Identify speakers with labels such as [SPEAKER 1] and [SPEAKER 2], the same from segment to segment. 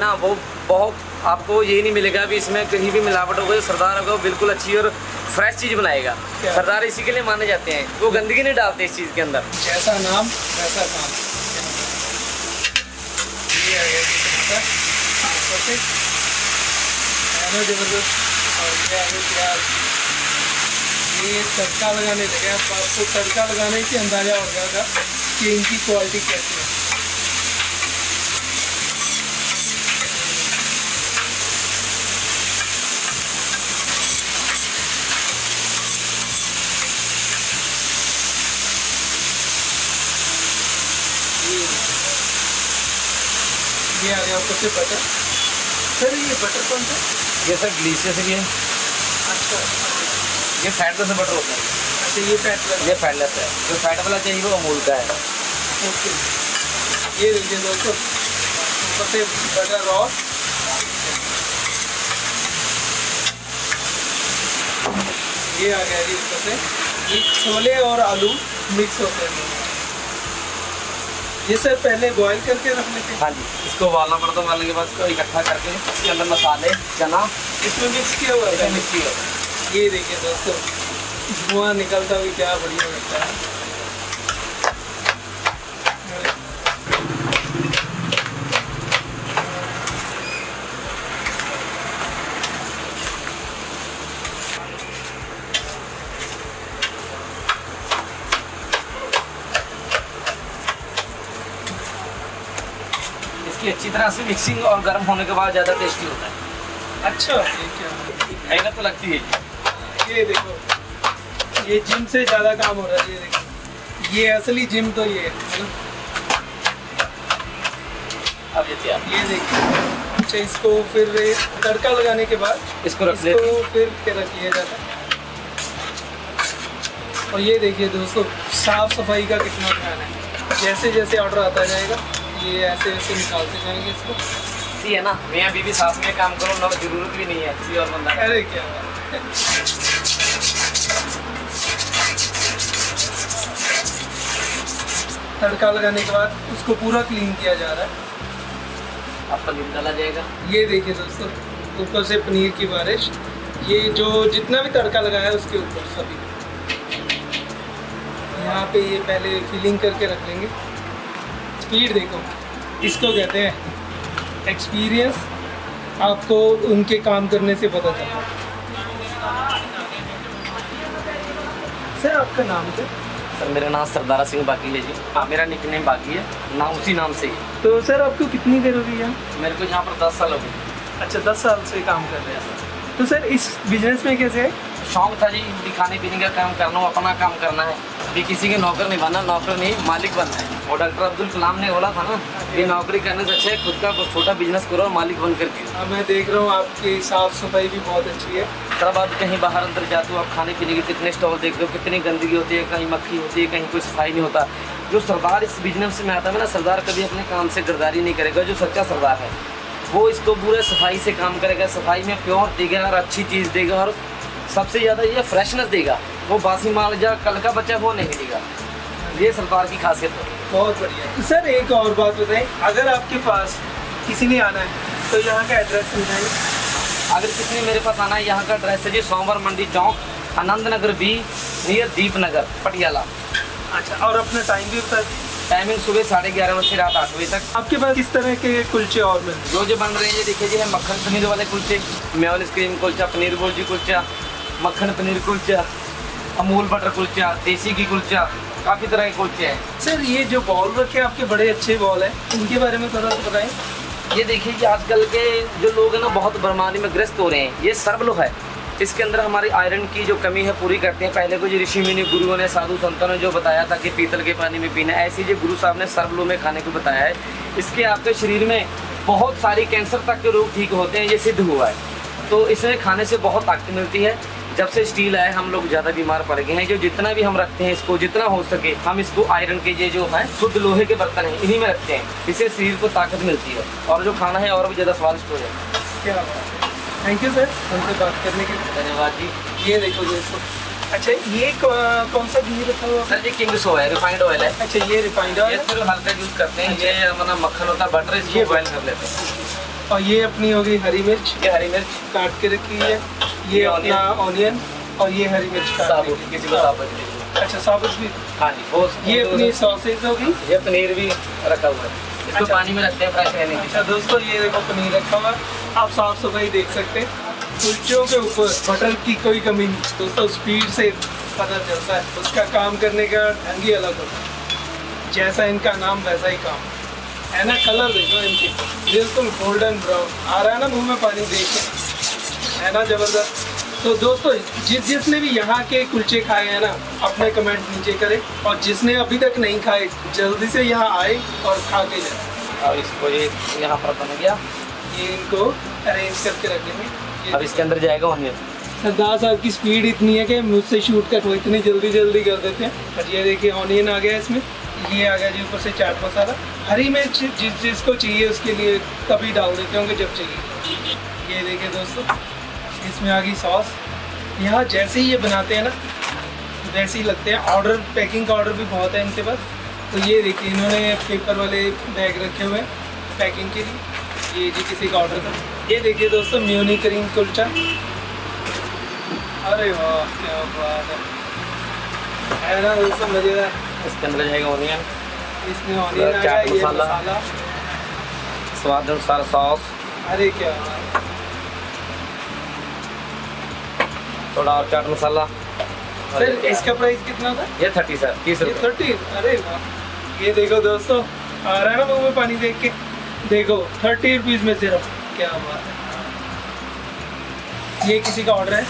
[SPEAKER 1] ना वो बहुत, आपको यही नहीं मिलेगा भी इसमें कहीं भी मिलावट होगा। जो सरदार होगा वो बिल्कुल अच्छी और फ्रेश चीज़ बनाएगा। सरदार इसी के लिए माने जाते हैं, वो गंदगी नहीं डालते इस चीज़ के अंदर।
[SPEAKER 2] जैसा नाम वैसा काम। ये आ गया जबरदस्त। और ये आगे प्याज, ये तड़का लगाने लगे। आपको तड़का लगाने से अंदाज़ा हो जाएगा कि इनकी क्वालिटी कैसी है। ये आ गया ऊपर से बटर। सर ये बटर कौन सा?
[SPEAKER 1] ये सर डिलीशियस भी है।
[SPEAKER 2] अच्छा,
[SPEAKER 1] ये फैटलेस बटर होता है।
[SPEAKER 2] अच्छा ये फैटलेस।
[SPEAKER 1] ये फैटलेस है, जो फैट वाला चाहिए वो अमूल का है।
[SPEAKER 2] ओके, ये देखिए दोस्तों ऊपर से बटर और ये आ गया जी ऊपर से। ये छोले और आलू मिक्स होते हैं। ये सर पहले बॉईल करके रख लेते हैं?
[SPEAKER 1] हाँ जी, इसको उबालना पड़ता है। उबालने के बाद इसको इकट्ठा करके इसके अंदर मसाले, चना
[SPEAKER 2] इसमें मिक्स किया हुआ है।
[SPEAKER 1] मिक्स किया।
[SPEAKER 2] ये देखिए दोस्तों धुआं निकलता हुआ क्या बढ़िया लगता है।
[SPEAKER 1] इसकी अच्छी तरह से मिक्सिंग और गर्म होने के बाद ज़्यादा टेस्टी होता है।
[SPEAKER 2] अच्छा, ये क्या
[SPEAKER 1] मेहनत तो लगती है।
[SPEAKER 2] ये देखो ये जिम से ज़्यादा काम हो रहा है। ये देखो ये असली जिम तो ये है।
[SPEAKER 1] अब ये तैयार।
[SPEAKER 2] ये देखिए। अच्छा, इसको फिर तड़का लगाने के बाद
[SPEAKER 1] इसको रख लेते हैं।
[SPEAKER 2] फिर के रख लिया जाता है। और ये देखिए दोस्तों साफ सफाई का कितना ध्यान है। जैसे जैसे ऑर्डर आता जाएगा ये ऐसे ऐसे निकालते जाएंगे इसको।
[SPEAKER 1] सी है ना, मैं बीवी साथ में काम करो ना, जरूरत भी नहीं है किसी और बंदा।
[SPEAKER 2] अरे क्या तड़का लगाने के बाद उसको पूरा क्लीन किया जा रहा है।
[SPEAKER 1] अब पनीर डाला जाएगा।
[SPEAKER 2] ये देखिए दोस्तों ऊपर से पनीर की बारिश। ये जो जितना भी तड़का लगाया है उसके ऊपर सभी यहाँ पे ये पहले फिलिंग करके रख लेंगे। स्पीड देखो, इसको कहते हैं एक्सपीरियंस। आपको उनके काम करने से पता चलता है। सर आपका नाम क्या?
[SPEAKER 1] सर मेरा नाम सरदारा सिंह बागी है जी। हाँ, मेरा निकनेम बागी है, नाम उसी नाम से ही है।
[SPEAKER 2] तो सर आपको कितनी देर हो गई है?
[SPEAKER 1] मेरे को यहाँ पर 10 साल हो गए।
[SPEAKER 2] अच्छा, 10 साल से काम कर रहे हैं सर। तो सर इस बिजनेस में कैसे है?
[SPEAKER 1] शौक था जी, खाने पीने का काम करना हो, अपना काम करना है। भी किसी के नौकर नहीं बनना, नौकर नहीं मालिक बनना है। और डॉक्टर अब्दुल कलाम ने बोला था ना, ये नौकरी करने से अच्छा है खुद का छोटा बिजनेस करो और मालिक बन करके।
[SPEAKER 2] मैं देख रहा हूँ आपकी साफ सफाई भी बहुत अच्छी है।
[SPEAKER 1] तब आप कहीं बाहर अंदर जाते हो, आप खाने पीने के कितने स्टॉल देख रहे हो, कितनी गंदगी होती है, कहीं मक्खी होती है, कहीं कोई सफाई नहीं होता। जो सरदार इस बिजनेस में आता है ना, सरदार कभी अपने काम से गद्दारी नहीं करेगा। जो सच्चा सरदार है वो इसको पूरे सफाई से काम करेगा, सफाई में प्योर देगा और अच्छी चीज़ देगा, और सबसे ज़्यादा ये फ्रेशनेस देगा। वो बासी माल या कल का बच्चा वो नहीं देगा। ये सरदार की खासियत है।
[SPEAKER 2] बहुत बढ़िया। सर एक और बात बताएं, अगर आपके पास किसी ने आना है तो यहाँ का एड्रेस समझाएं।
[SPEAKER 1] अगर किसी ने मेरे पास आना है, यहाँ का एड्रेस है जी सोमवार मंडी चौक, आनंद नगर बी, नियर दीपनगर, पटियाला।
[SPEAKER 2] अच्छा, और अपना टाइम भी बता दें।
[SPEAKER 1] टाइमिंग सुबह 11:30 बजे से रात 8 बजे तक।
[SPEAKER 2] आपके पास किस तरह के कुलचे और मिलते हैं?
[SPEAKER 1] जो बन रहे हैं ये देखिए जी, है मक्खन पनीर वाले कुलचे, मेयोनीज क्रीम कुलचा, पनीर भुर्जी कुलचा, मक्खन पनीर कुलचा, अमूल बटर कुलचा, देसी घी कुलचा, काफ़ी तरह के कुलचे हैं।
[SPEAKER 2] सर ये जो बॉल रखे आपके बड़े अच्छे बॉल हैं, इनके बारे में थोड़ा सा बताएं।
[SPEAKER 1] ये देखिए कि आजकल के जो लोग हैं ना बहुत बीमारी में ग्रस्त हो रहे हैं। ये सर्वलो है, इसके अंदर हमारी आयरन की जो कमी है पूरी करते हैं। पहले को जो ऋषि मुनि गुरुओं ने, साधु संतों ने जो बताया था कि पीतल के पानी में पीना, ऐसे जो गुरु साहब ने सर्वलो में खाने को बताया है। इसके आपके शरीर में बहुत सारी कैंसर तक के रोग ठीक होते हैं, ये सिद्ध हुआ है। तो इसमें खाने से बहुत ताकत मिलती है। जब से स्टील आया हम लोग ज़्यादा बीमार पड़ गए हैं। जो जितना भी हम रखते हैं इसको, जितना हो सके हम इसको आयरन के ये जो है शुद्ध लोहे के बर्तन हैं इन्हीं में रखते हैं। इससे शरीर को ताकत मिलती है और जो खाना है और भी ज़्यादा स्वादिष्ट हो जाए।
[SPEAKER 2] क्या बात है, थैंक यू सर हमसे बात करने के लिए।
[SPEAKER 1] धन्यवाद जी।
[SPEAKER 2] ये देखो दोस्तों, अच्छा ये कौन सा घी रखा हुआ?
[SPEAKER 1] सर जी किंग शो है, रिफाइंड ऑयल है।
[SPEAKER 2] अच्छा ये रिफाइंड ऑयल
[SPEAKER 1] ये सिर्फ हल्का यूज़ करते हैं। ये हमारा मक्खन होता है, बटर, इसको बॉयल कर लेते हैं।
[SPEAKER 2] और ये अपनी हो गई हरी मिर्च,
[SPEAKER 1] ये हरी मिर्च
[SPEAKER 2] काट के रखी है। ये अपना ऑनियन और ये हरी मिर्च काट
[SPEAKER 1] साबुत,
[SPEAKER 2] के।
[SPEAKER 1] किसी को साबुत दीजिए।
[SPEAKER 2] अच्छा साबुत भी।
[SPEAKER 1] हाँ जी, वो
[SPEAKER 2] ये अपनी सॉसेज होगी।
[SPEAKER 1] ये पनीर भी रखा हुआ है, इसको
[SPEAKER 2] अच्छा।
[SPEAKER 1] पानी में रखते हैं फ्रेश रहने के।
[SPEAKER 2] अच्छा दोस्तों, ये देखो पनीर रखा हुआ है। आप साफ सफाई देख सकते हैं। कुलचों के ऊपर बटर की कोई कमी नहीं दोस्तों, स्पीड से पता चलता है। उसका काम करने का ढंग ही अलग होता है। जैसा इनका नाम वैसा ही काम है ना। कलर देखो इनके, बिल्कुल गोल्डन ब्राउन आ रहा है ना, मुंह में पानी देख के, है ना जबरदस्त। तो दोस्तों जिसने भी यहाँ के कुलचे खाए हैं ना, अपने कमेंट नीचे करें, और जिसने अभी तक नहीं खाए जल्दी से यहाँ आए और खा के जाए।
[SPEAKER 1] और इसको ये यहाँ पर बन गया,
[SPEAKER 2] ये इनको अरेंज करके रख लेंगे।
[SPEAKER 1] अब इसके अंदर जाएगा ऑनियन।
[SPEAKER 2] सरदार साहब की स्पीड इतनी है कि मुझसे शूट कर वो इतनी जल्दी कर देते हैं। और ये देखिए ऑनियन आ गया इसमें, ये आ गया जी ऊपर से चाट मसाला। हरी मिर्च जिसको चाहिए उसके लिए तभी डाल देते होंगे जब चाहिए। ये देखिए दोस्तों, इसमें आ गई सॉस। यहाँ जैसे ही ये बनाते हैं ना वैसे ही लगते हैं। ऑर्डर, पैकिंग का ऑर्डर भी बहुत है इनके पास। तो ये देखिए इन्होंने पेपर वाले बैग रखे हुए हैं पैकिंग के लिए। ये जी किसी का ऑर्डर था। ये देखिए दोस्तों म्यूनी करीम कुलचा। अरे वाह क्या बात है ना दोस्तों, मज़ेदार।
[SPEAKER 1] इसके अंदर जाएगा ऑनियन,
[SPEAKER 2] इसमें ऑनियन आ गया,
[SPEAKER 1] चाट
[SPEAKER 2] ये मसाला,
[SPEAKER 1] स्वाद अनुसार सॉस,
[SPEAKER 2] अरे क्या बात है।
[SPEAKER 1] थोड़ा और चाट मसाला।
[SPEAKER 2] सर इसका प्राइस कितना था?
[SPEAKER 1] ये 30 सर, 30
[SPEAKER 2] ये
[SPEAKER 1] रुपये।
[SPEAKER 2] 30। अरे वाह, ये देखो दोस्तों, आ रहा है ना मुंह में पानी देख के। देखो 30 रुपीज़ में सिर्फ, क्या बात है। ये किसी का ऑर्डर है,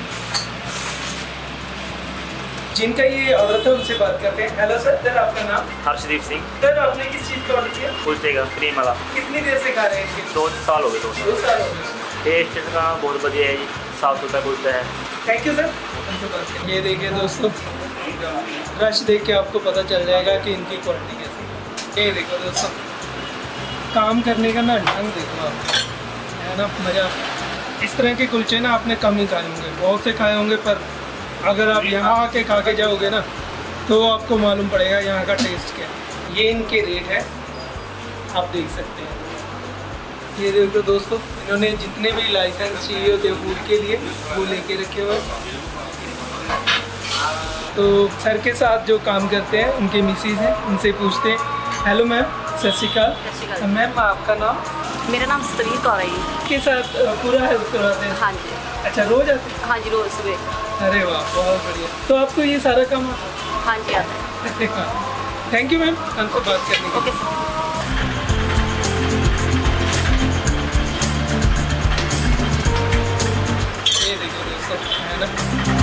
[SPEAKER 2] जिनका ये ऑर्डर था उनसे बात करते हैं। हेलो सर, आपका नाम?
[SPEAKER 3] हर्षदीप सिंह।
[SPEAKER 2] सर आपने किस चीज़ का ऑर्डर किया?
[SPEAKER 3] कुलचे का क्रीम वाला।
[SPEAKER 2] कितनी देर से खा रहे हैं इसके?
[SPEAKER 3] 2 साल हो गए।
[SPEAKER 2] 2 साल हो गए।
[SPEAKER 3] टेस्ट का बहुत बढ़िया है जी, साफ सुथरा कुलचा है।
[SPEAKER 2] Thank you sir. ये देखिए दोस्तों, रश देख के आपको पता चल जाएगा कि इनकी क्वालिटी कैसी है। ये देखो दोस्तों, काम करने का ना ढंग देखो आप, है ना मज़ा। इस तरह के कुलचे ना आपने कम ही खाए होंगे, बहुत से खाए होंगे, पर अगर आप यहाँ आके खा के जाओगे ना तो आपको मालूम पड़ेगा यहाँ का टेस्ट क्या है। ये इनके रेट है, आप देख सकते हैं। ये देखो दोस्तों, इन्होंने जितने भी लाइसेंस चाहिए होते हैं फूड के लिए वो लेके रखे हुए हैं। तो सर के साथ जो काम करते हैं उनके मिसेज हैं, उनसे पूछते हैं। हेलो मैम, सत श्री अकाल। मैम आपका नाम?
[SPEAKER 4] मेरा नाम सतवीर कौर है जी।
[SPEAKER 2] के साथ पूरा हेल्प करवाते हैं?
[SPEAKER 4] हाँ जी।
[SPEAKER 2] अच्छा, रोज आते हैं?
[SPEAKER 4] हाँ जी, रोज सुबह।
[SPEAKER 2] अरे वाह, बहुत बढ़िया। तो आपको ये सारा काम आता है?
[SPEAKER 4] हाँ जी आता है।
[SPEAKER 2] थैंक यू मैम हमसे बात करने के लिए।
[SPEAKER 4] Okay sir.
[SPEAKER 2] ये देखो दोस्तों, है ना,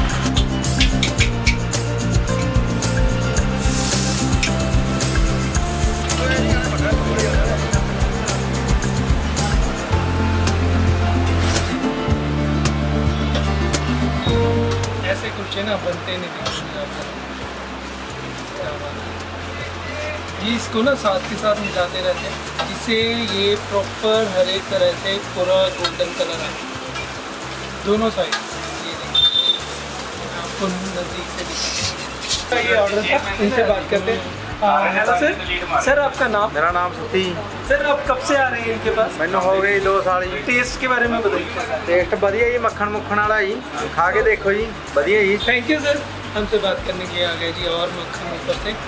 [SPEAKER 2] ऐसे कुलचे ना बनते नहीं दिखते। ये इसको ना साथ के साथ मिलाते रहते हैं जिससे ये प्रॉपर हर एक तरह से पूरा गोल्डन कलर आए दोनों साइड। ये देखिए, आपको नज़दीक से दिखाते। ये ऑर्डर था, इनसे बात करते हैं। हेलो सर, सर आपका नाम?
[SPEAKER 5] मेरा नाम सती।
[SPEAKER 2] सर आप कब से आ रहे हैं इनके पास?
[SPEAKER 5] मैंने हो गई 2 साल जी।
[SPEAKER 2] टेस्ट के बारे में बताइए।
[SPEAKER 5] टेस्ट बढ़िया जी, मक्खन मुखन वाला जी, खा के देखो जी, बढ़िया जी।
[SPEAKER 2] थैंक यू सर, हमसे बात करने के लिए आ गए जी। और मक्खन ऊपर से।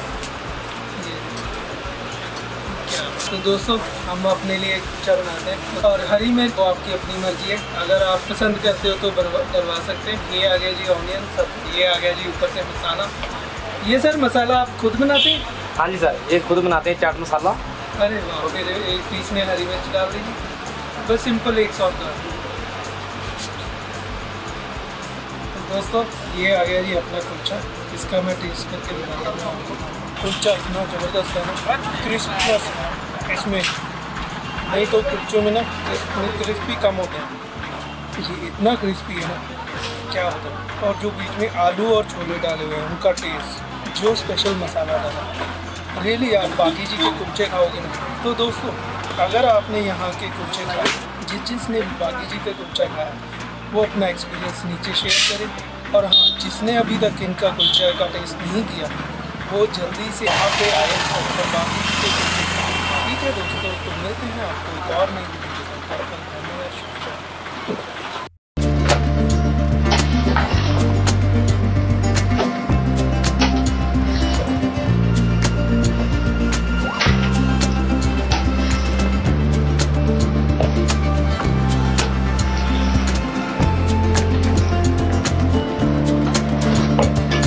[SPEAKER 2] तो दोस्तों हम अपने लिए कुलचा बनाते हैं, और हरी मिर्च वो आपकी अपनी मर्जी है, अगर आप पसंद करते हो तो डलवा सकते हैं। ये आ गया जी ऑनियन, सब ये आ गया जी ऊपर से मसाला। ये सर मसाला आप खुद बनाते हैं?
[SPEAKER 1] हाँ जी सर, ये खुद बनाते हैं चाट मसाला।
[SPEAKER 2] अरे वाह, फिर एक पीस में हरी मिर्च डाल दीजिए, बस सिंपल एक सॉस डाल दीजिए। तो दोस्तों ये आ गया जी अपना कुलचा, इसका मैं टेस्ट करके बताता हूँ आपको। कुलचा इतना ज़बरदस्त है ना, क्रिस्पनेस इसमें नहीं तो कुलचों में ना क्रिस्पी कम होते हैं, ये इतना क्रिस्पी है ना क्या होता है। और जो बीच में आलू और छोले डाले हुए हैं उनका टेस्ट, जो स्पेशल मसाला डाला, रियली आप बाकी जी के कुलचे खाओगे ना। तो दोस्तों अगर आपने यहाँ के कुलचे खाए, जिसने भी बाकी जी का कुलचा खाया वो अपना एक्सपीरियंस नीचे शेयर करें। और हाँ, जिसने अभी तक इनका कुलचा का टेस्ट नहीं किया वो जल्दी से यहाँ पे आए और बाकी जी के कुलचे खाएं। ठीक है दोस्तों, तो मिलते हैं आपको एक और नई